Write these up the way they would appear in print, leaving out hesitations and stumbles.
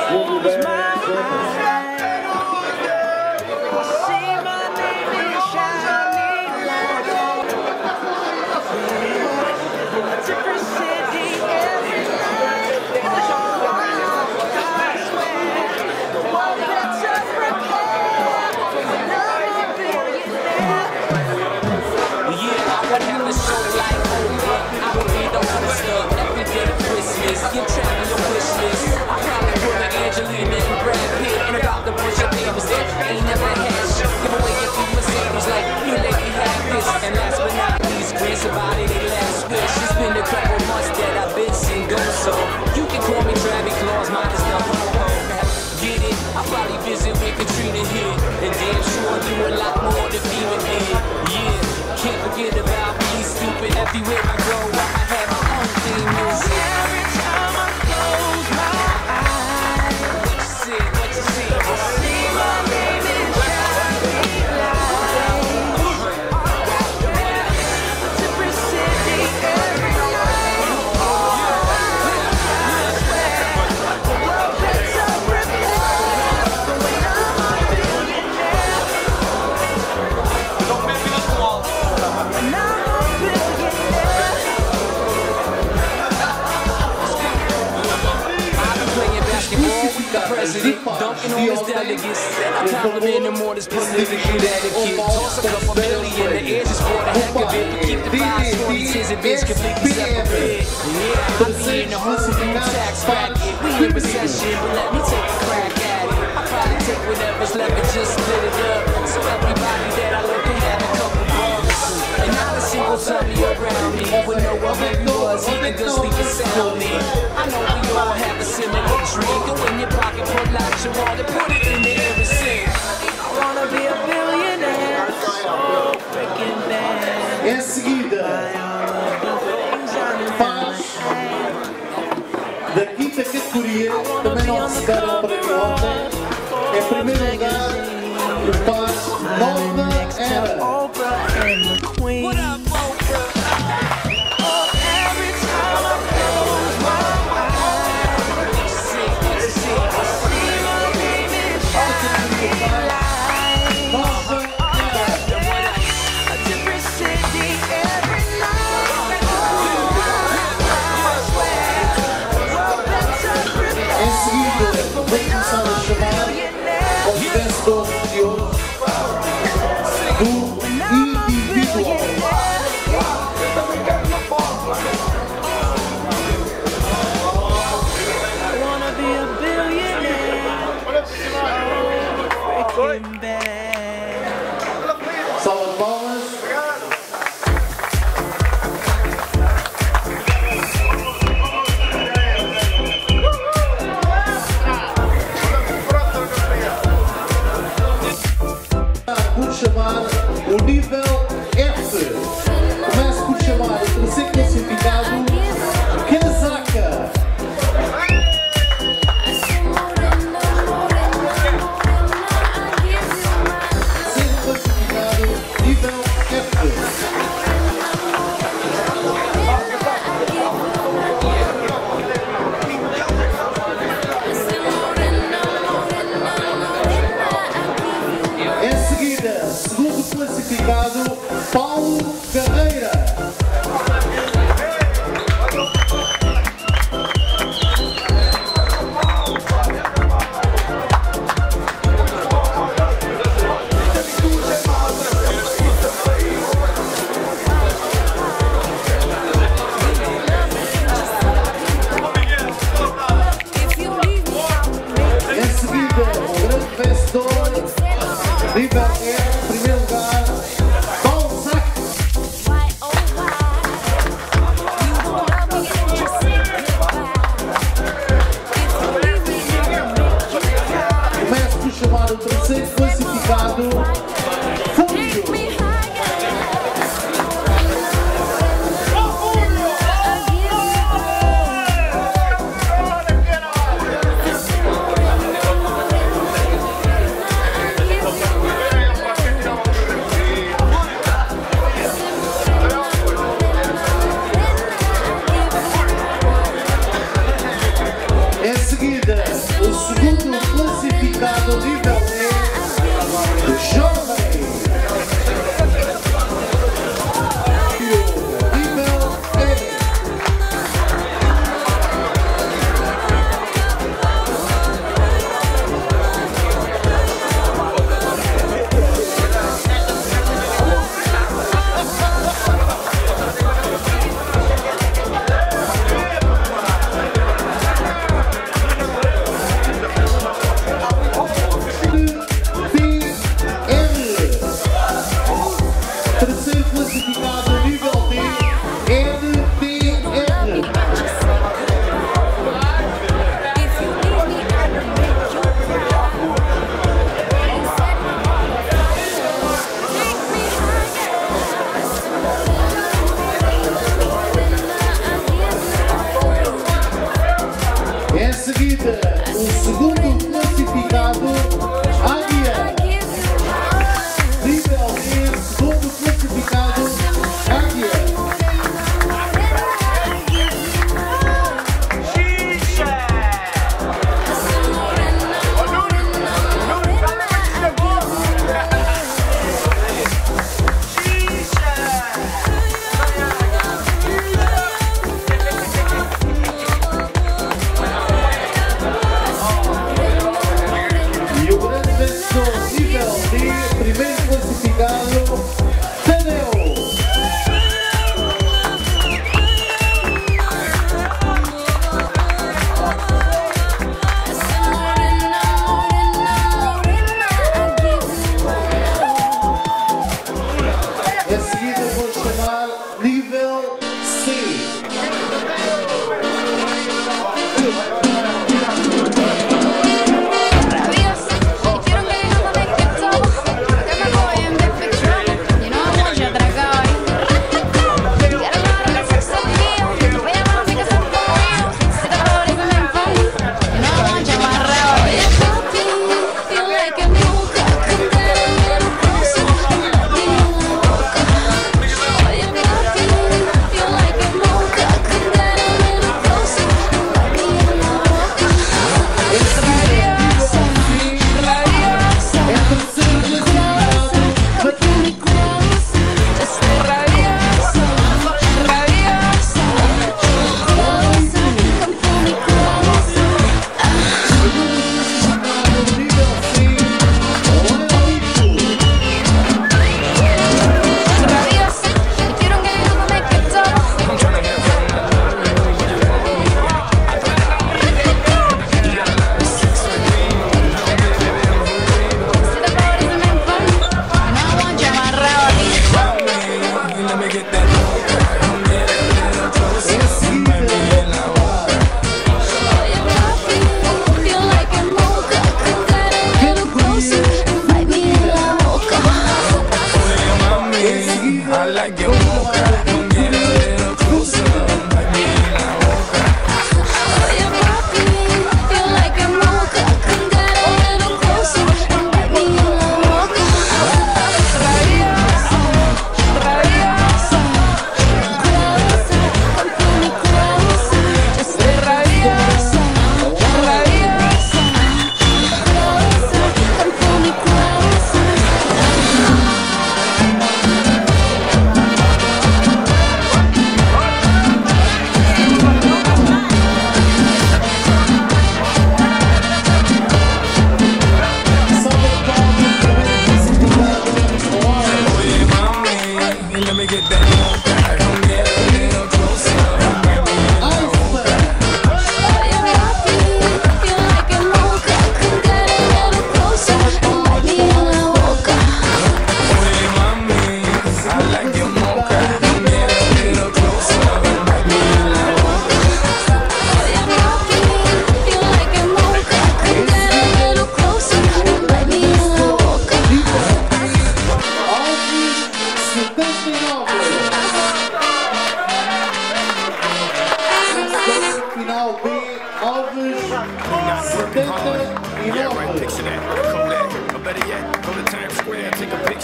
You're traveling your wish list. I probably put an Angelina and Brad Pitt and about the bunch of babies that ain't never had shit. Give away a few Mercedes like, you lady have this. And last but not least, grant somebody their last wish. It's been a couple months that I've been single, so you can call me Travis Claus, mine is the ho-ho. Get it? I probably visit when Katrina hit, and damn sure do a lot more than FEMA did. Yeah, can't forget about me, stupid. Everywhere I go, I have my own theme music. Dunking on his delegates, I compliment him on his political etiquette. Toss a couple million, the air just for the heck of it. Keep the 540s and bitch completely separate. Yeah, I be in the whole new tax bracket. We in recession, but let me take a crack at it. I probably take whatever's left and just split it up. So everybody that I look can have a couple bucks. And not a single tummy around me would know what he was, even good sleep and soundly. I know we all have a similar dream. Go in your pocket, pull out your wallet, put it in the air and sing. I wanna be a billionaire, so freaking bad. Em seguida, faz da quinta categoria, também não receberam para que ontem. Em primeiro lugar, faz Nova Era. What up, Vou começar a chamar aos vencedores de hoje do individual. Salva de palmas. Chamar o nível F. Começo por chamar o terceiro classificado, Kazaka. Terceiro classificado, nível F. Segundo classificado, Paulo Carreira. Em seguida, o grande vencedor, nível E, primeiro lugar, Balzac. Começo por chamar o terceiro classificado, Fúrio. Em seguida, o segundo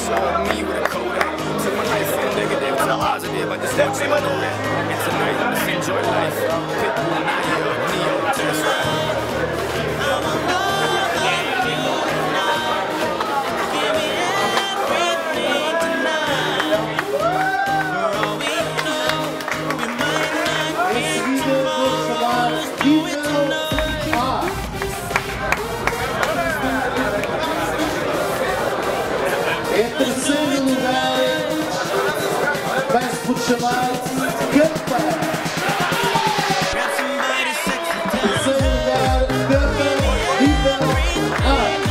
showed me with a Kodak. Took my life from negative to positive, I just want you to know that. And tonight, just enjoy life. Pitbull, Neo, that's right. Em terceiro lugar, vai-se por chamar Capa. Terceiro lugar, Capa, nível A.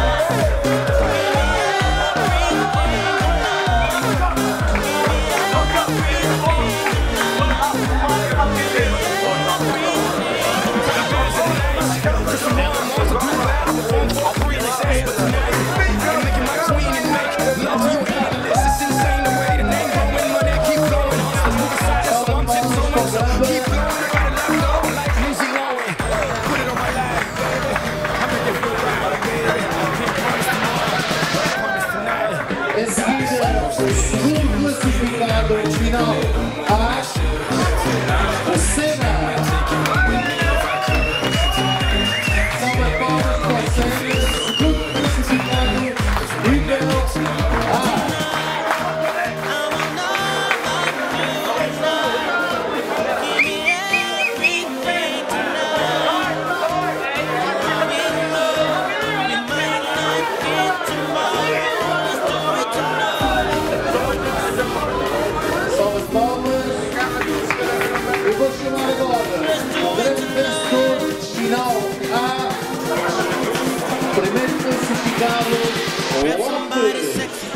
Em seguida, o segundo classificado final A, a Cena. Salve palmas para a Cena, segundo classificado nível A. Eu vou chamar agora o grande vencedor final A, primeiro classificado, o Hombre.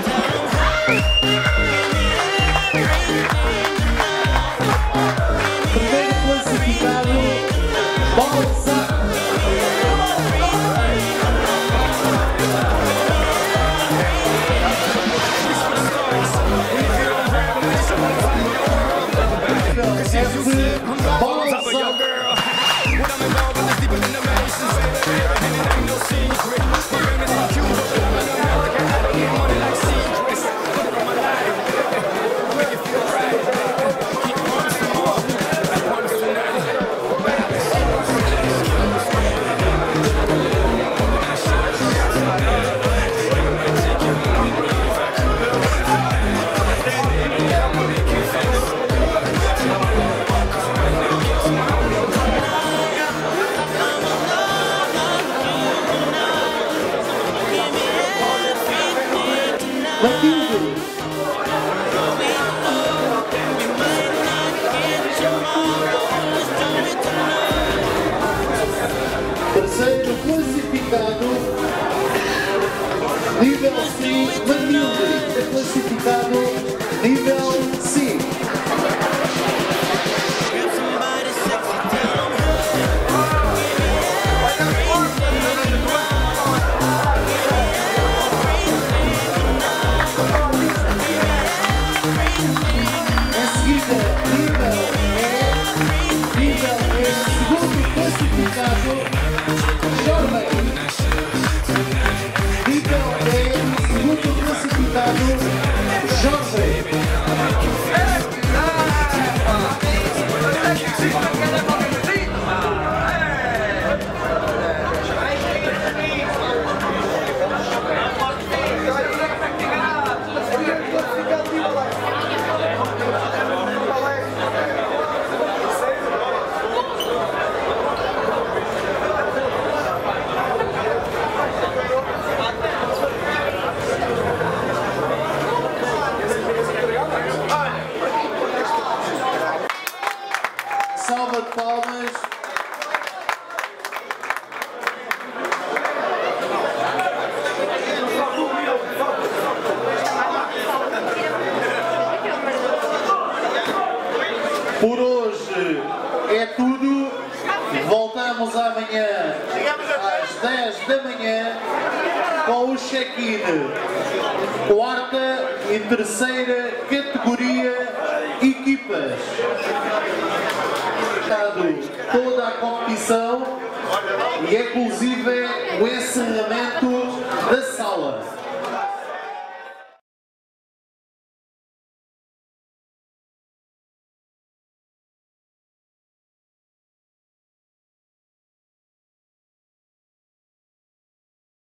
Primeiro classificado, Bolsa. Matilde. Terceiro classificado, nível C, Matilde. Classificado, nível C. Segundo classificado, Jorge. Nível E, segundo classificado, Jorge. Salva de palmas. Por hoje é tudo. Voltamos amanhã às 10 da manhã com o check-in. Quarta e terceira categoria equipas. Toda a competição e inclusive o encerramento